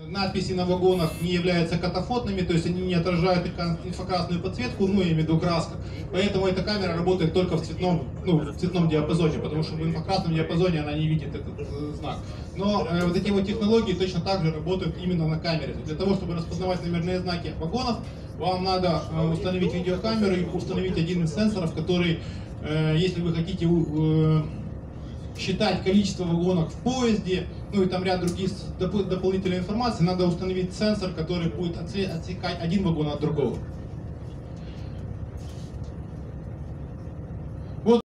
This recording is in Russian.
надписи на вагонах не являются катафотными, то есть они не отражают инфракрасную подсветку, ну, я имею в виду краска. Поэтому эта камера работает только в цветном диапазоне, потому что в инфракрасном диапазоне она не видит этот знак. Но вот эти вот технологии точно так же работают именно на камере. Для того, чтобы распознавать номерные знаки вагонов, вам надо установить видеокамеру и установить один из сенсоров, который, если вы хотите считать количество вагонов в поезде, ну и там ряд других дополнительной информации, надо установить сенсор, который будет отсекать один вагон от другого.